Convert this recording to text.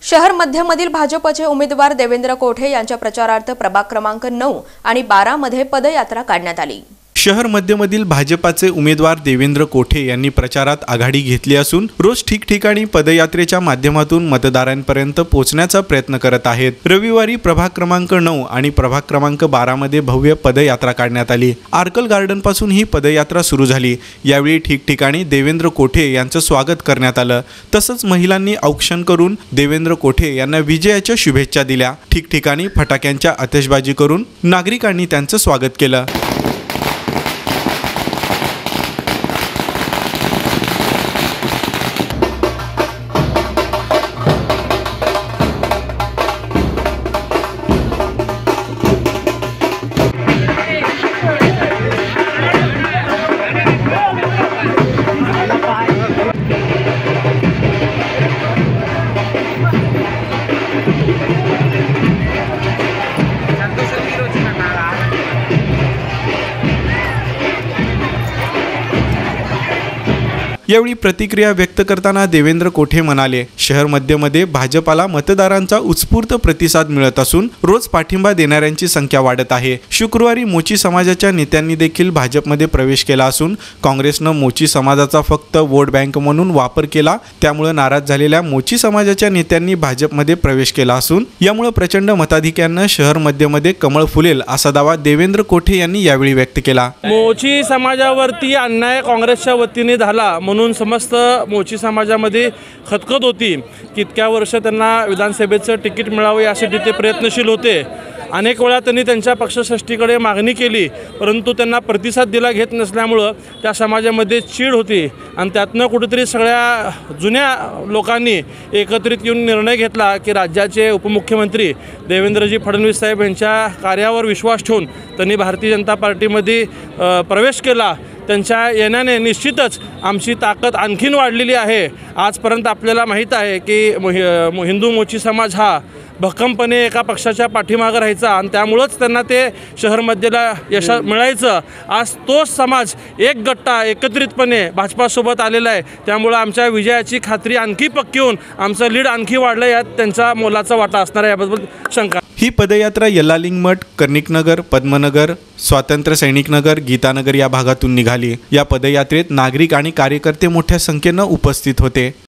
शहर मध्यमधील भाजपचे उमेदवार देवेंद्र कोठे यांच्या प्रचारार्थ प्रभाग क्रमांक 9 आणि 12 मध्ये पदयात्रा काढण्यात आली। शहर मध्यमधील भाजपाचे उमेदवार देवेंद्र कोठे यांनी प्रचारात आघाडी घेतली असून रोज ठिकठिकाणी पदयात्रेच्या माध्यमातून मतदारांपर्यंत पोहोचण्याचा प्रयत्न करत आहेत। रविवारी प्रभाग क्रमांक 9 आणि प्रभाग क्रमांक 12 मध्ये भव्य पदयात्रा काढण्यात आली। आर्कल गार्डन पासून ही पदयात्रा सुरू झाली। यावेळी ठिकठिकाणी देवेंद्र कोठे यांचं स्वागत करण्यात आलं। तसंच महिलांनी औक्षण करून देवेंद्र कोठे यांना विजयाच्या शुभेच्छा दिल्या। ठिकठिकाणी फटाक्यांच्या आतिषबाजी करून नागरिकांनी त्यांचं स्वागत केलं। यावेळी प्रतिक्रिया व्यक्त करताना देवेंद्र कोठे म्हणाले, शहर मध्यमध्ये भाजपाला मतदारांचा उत्स्फूर्त प्रतिसाद मिळत असून रोज पाठिंबा देणाऱ्यांची संख्या वाढत आहे। शुक्रवारी मोची समाजाच्या नेत्यांनी देखील भाजपमध्ये प्रवेश केला असून काँग्रेसनं मोची समाजाचा फक्त वोट बँक म्हणून वापर केला। त्यामुळे नाराज झालेल्या मोची समाजाच्या नेत्यांनी भाजपमध्ये प्रवेश केला असून यामुळे प्रचंड मताधिक्यानं शहर मध्यमध्ये कमळ फुलेल असा दावा देवेंद्र कोठे यांनी यावेळी व्यक्त केला। मोची समाजावरती अन्याय काँग्रेसच्या वतीने झाला म्हणून समस्त मोची समाजामध्ये खतखत होती की इतक्या वर्ष त्यांना विधानसभेचं तिकीट मिळावं यासाठी ते प्रयत्नशील होते। अनेक वेळा त्यांनी त्यांच्या पक्षश्रेष्ठीकडे मागणी केली, परंतु त्यांना प्रतिसाद दिला घेत नसल्यामुळं त्या समाजामध्ये चीड होती आणि त्यातनं कुठेतरी सगळ्या जुन्या लोकांनी एकत्रित येऊन निर्णय घेतला की राज्याचे उपमुख्यमंत्री देवेंद्रजी फडणवीस साहेब यांच्या कार्यावर विश्वास ठेवून त्यांनी भारतीय जनता पार्टीमध्ये प्रवेश केला। त्यांच्या येण्याने निश्चितच आमची ताकद आणखीन वाढलेली आहे। आजपर्यंत आपल्याला माहीत आहे की हिंदू मोची समाज हा भक्कमपणे एका पक्षाच्या पाठीमागे राहायचा आणि त्यामुळंच त्यांना ते शहरमध्येला यश मिळायचं। आज तोच समाज एक गट्टा एकत्रितपणे भाजपासोबत आलेला आहे। त्यामुळं आमच्या विजयाची खात्री आणखी पक्की होऊन आमचं लीड आणखी वाढलं, यात त्यांचा मोलाचा वाटा असणार आहे याबद्दल शंका। ही पदयात्रा यल्लालिंगमठ, कर्णिकनगर, पद्मनगर, स्वातंत्र्य सैनिक नगर, गीतानगर या भागातून निघाली। या पदयात्रेत नागरिक आणि कार्यकर्ते मोठ्या संख्येनं उपस्थित होते।